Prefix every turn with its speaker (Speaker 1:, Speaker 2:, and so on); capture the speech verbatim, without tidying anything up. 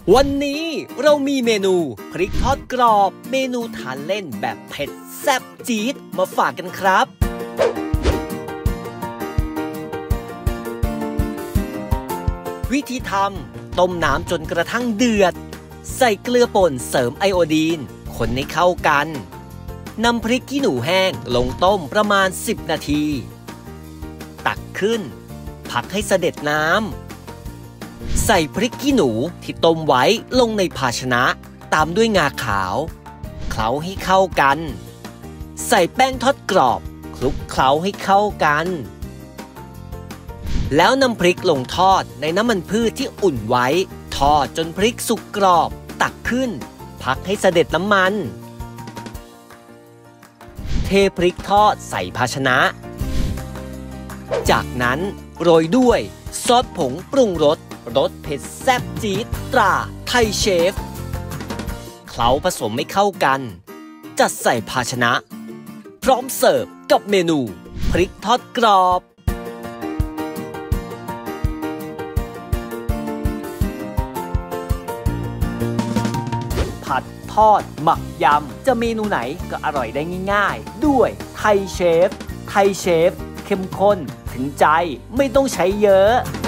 Speaker 1: วันนี้เรามีเมนูพริกทอดกรอบเมนูทานเล่นแบบเผ็ดแซ่บจี๊ดมาฝากกันครับวิธีทำต้มน้ำจนกระทั่งเดือดใส่เกลือป่นเสริมไอโอดีนคนให้เข้ากันนำพริกขี้หนูแห้งลงต้มประมาณสิบนาทีตักขึ้นพักให้เสด็จน้ำใส่พริกขี้หนูที่ต้มไว้ลงในภาชนะตามด้วยงาขาวเคล้าให้เข้ากันใส่แป้งทอดกรอบคลุกเคล้าให้เข้ากันแล้วนำพริกลงทอดในน้ำมันพืชที่อุ่นไว้ทอดจนพริกสุกกรอบตักขึ้นพักให้เสด็จน้ำมันเทพริกทอดใส่ภาชนะจากนั้นโรยด้วยซอสผงปรุงรสรสเผ็ดแซ่บจี๊ดตราไทยเชฟเคล้าผสมให้เข้ากันจัดใส่ภาชนะพร้อมเสิร์ฟกับเมนูพริกทอดกรอบผัดทอดหมักยำจะเมนูไหนก็อร่อยได้ง่ายๆด้วยไทยเชฟไทยเชฟเข้มข้นถึงใจไม่ต้องใช้เยอะ